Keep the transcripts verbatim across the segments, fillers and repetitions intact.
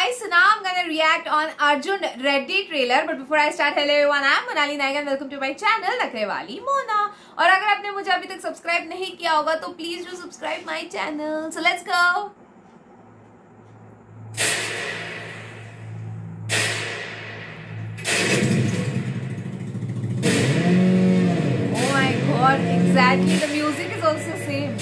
guys, so now I'm gonna react on Arjun Reddy trailer. But before I start, hello everyone, I'm Monali Naik and welcome to my channel Nakrewali Mona. और अगर आपने मुझे अभी तक subscribe नहीं किया होगा तो please do subscribe my channel. So let's go. Oh my god, exactly, the music is also same.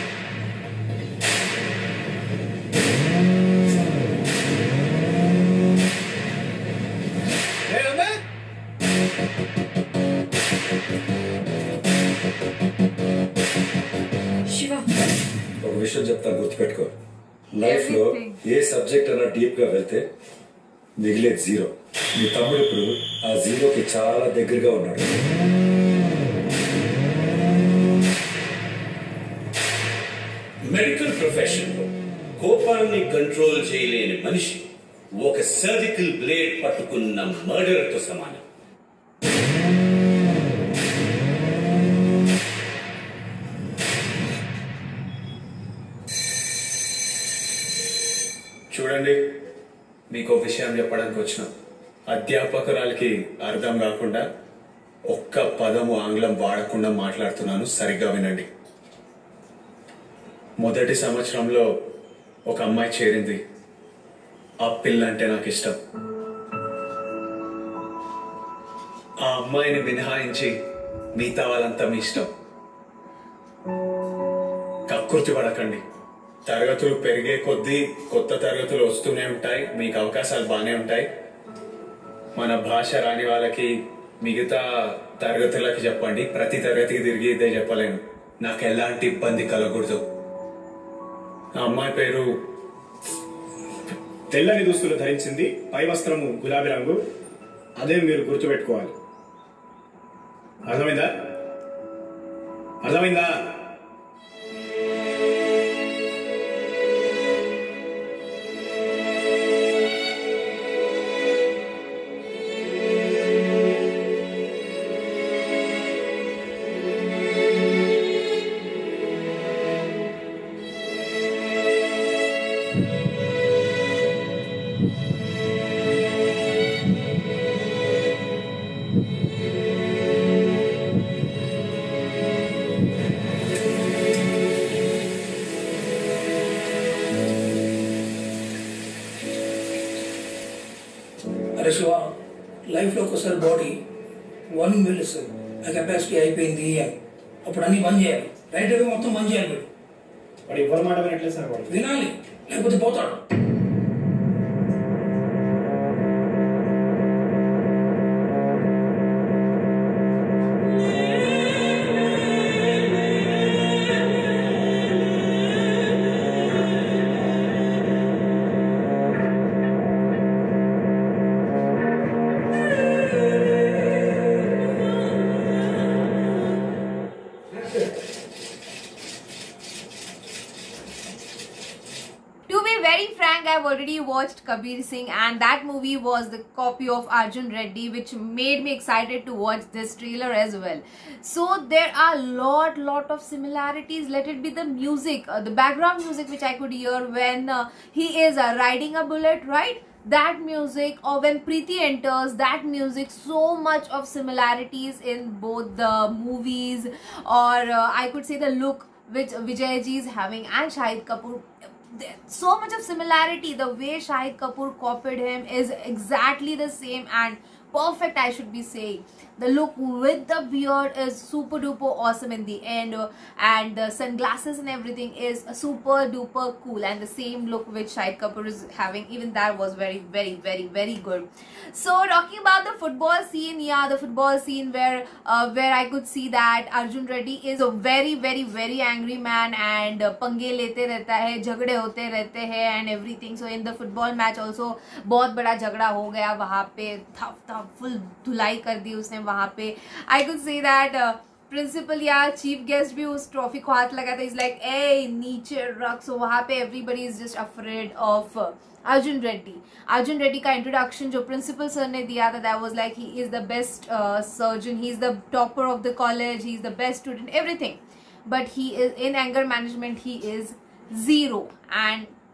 ఒక విషయం చెప్తా, గుర్తుపెట్టుకో. లైఫ్ లో ఏ సబ్జెక్ట్ అన్నా డీప్ గా వెళ్తే మిగిలేదు జీరో. మీ తమ్ముడు ఇప్పుడు ఆ జీరోకి చాలా దగ్గరగా ఉన్నాడు. మెడికల్ ప్రొఫెషన్ లో కోపాన్ని కంట్రోల్ చేయలేని మనిషి ఒక సర్జికల్ బ్లేడ్ పట్టుకున్న మర్డర్ తో సమానం. చూడండి, మీకు విషయం చెప్పడానికి వచ్చిన అధ్యాపకురాలకి అర్థం కాకుండా ఒక్క పదము ఆంగ్లం వాడకుండా మాట్లాడుతున్నాను, సరిగ్గా వినండి. మొదటి సంవత్సరంలో ఒక అమ్మాయి చేరింది. ఆ పిల్ల అంటే నాకు ఇష్టం. ఆ అమ్మాయిని మినహాయించి మిగతా వాళ్ళంతా మీ ఇష్టం. కక్కుర్తి పడకండి. తరగతులు పెరిగే కొద్దీ కొత్త తరగతులు వస్తూనే ఉంటాయి, మీకు అవకాశాలు బాగానే ఉంటాయి. మన భాష రాని వాళ్ళకి మిగతా తరగతులకి చెప్పండి, ప్రతి తరగతికి తిరిగి ఇదే చెప్పలేను. నాకు ఎలాంటి ఇబ్బంది కలగకూడదు. ఆ అమ్మాయి పేరు తెల్లని దుస్తులు ధరించింది, పై వస్త్రము గులాబీ రంగు. అదే మీరు గుర్తుపెట్టుకోవాలి. అర్థమైందా? అర్థమైందా? అరే శివ, లైఫ్లో ఒకసారి బాడీ వార్నింగ్ బెల్ ఇస్తుంది, ఆ కెపాసిటీ అయిపోయింది అని. అప్పుడు అన్ని బంద్ చేయాలి, రైట్ అవే మొత్తం బంద్ చేయాలి. వీడు వాడు ఎవరి మాట వినట్లేదు సార్. వాడు వినాలి, లేకపోతే పోతాడు. To be very frank, I've already watched Kabir Singh and that movie was the copy of Arjun Reddy, which made me excited to watch this trailer as well. So there are lot lot of similarities. Let it be the music, uh, the background music which I could hear when uh, he is uh, riding a bullet, right? That music, or when Preeti enters, that music, so much of similarities in both the movies, or uh, I could say the look which Vijay ji is having and Shahid Kapoor. So much of similarity. The way Shahid Kapoor copied him is exactly the same and perfect, I should be saying. The look with the beard is super duper awesome in the end, and the sunglasses and everything is super duper cool, and the same look which Shahid Kapoor is having, even that was very very very very good. So talking about the football scene, yeah, the football scene where uh, where I could see that Arjun Reddy is a very very very angry man and uh, पंगे लेते रहता है, झगड़े होते रहते हैं and everything. So in the football match also बहुत बड़ा झगड़ा हो गया वहाँ पे, थप थप फुल धुलाई कर दी उसने वहाँ पे. I could say that uh, principal या चीफ गेस्ट भी उस ट्रॉफी को हाथ लगा था. इज लाइक ए नीचे रख. सो वहाँ पे everybody is just afraid of Arjun Reddy. Arjun Reddy का इंट्रोडक्शन जो प्रिंसिपल सर ने दिया था, that was like he is the best surgeon, he is the topper of the college, he is the best student, everything. But he is in anger management, he is zero. And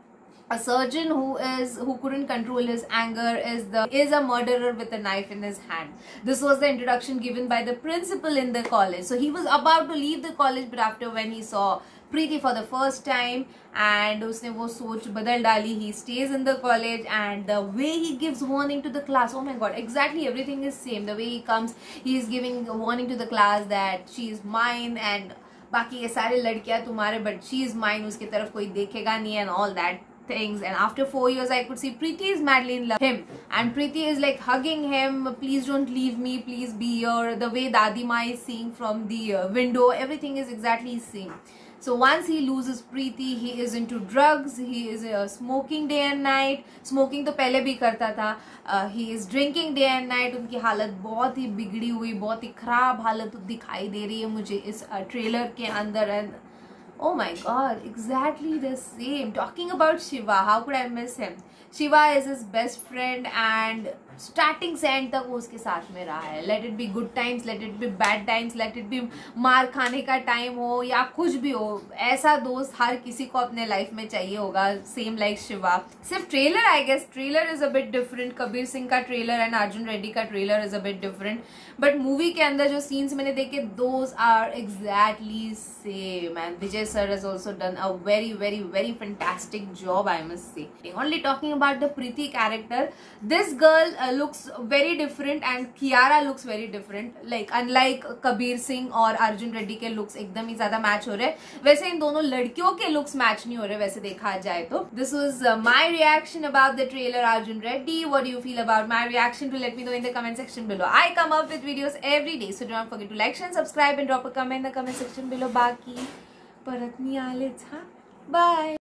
a surgeon who is who couldn't control his anger is the is a murderer with a knife in his hand. This was the introduction given by the principal in the college. So he was about to leave the college, but after when he saw Preeti for the first time and usne wo soch badal dali, he stays in the college, and the way he gives warning to the class, oh my god, exactly everything is same. The way he comes, he is giving a warning to the class that she is mine and बाकी ये सारे लड़कियां तुम्हारे, but she is mine, उसके तरफ कोई देखेगा नहीं, and all that things. And after four years I could see Preeti is madly in love with him, and Preeti is like hugging him, please don't leave me, please be here. The way Dadi Ma is seeing from the uh, window, everything is exactly same. So once he loses Preeti, he is into drugs, he is uh, smoking day and night. Smoking तो पहले भी करता था. uh, he is drinking day and night. उनकी हालत बहुत ही बिगड़ी हुई, बहुत ही खराब हालत दिखाई दे रही है मुझे इस ट्रेलर uh, के अंदर. And oh my god, exactly the same. Talking about Shiva, how could I miss him? Shiva is his best friend, and starting से एंड तक वो उसके साथ में रहा है. Let it be good times, let it be bad times, let it be मार खाने का टाइम हो या कुछ भी हो, ऐसा दोस्त हर किसी को अपने लाइफ में चाहिए होगा. Same like Shiva. सिर्फ trailer, I guess trailer is a bit different. Kabir Singh का ट्रेलर एंड अर्जुन रेड्डी का trailer is a bit different, but movie के अंदर जो सीन्स मैंने देखे, those are exactly same. And Vijay sir has also done a very very very fantastic job, I must say. Only talking about the Preeti character, this girl looks very different and Kiara looks very different. Like unlike Kabir Singh और Arjun Reddy के looks एकदम ही ज्यादा match हो रहे हैं, वैसे इन दोनों लड़कियों के looks मैच नहीं हो रहे वैसे देखा जाए तो. This was uh, my reaction about the trailer Arjun Reddy. What do you feel about my reaction? To let me know in the comment section below. I come up with videos every day, so do not forget to like, share, and subscribe, and drop a comment in the comment section below. बाकी परत नहीं आलेच, हाँ. Bye.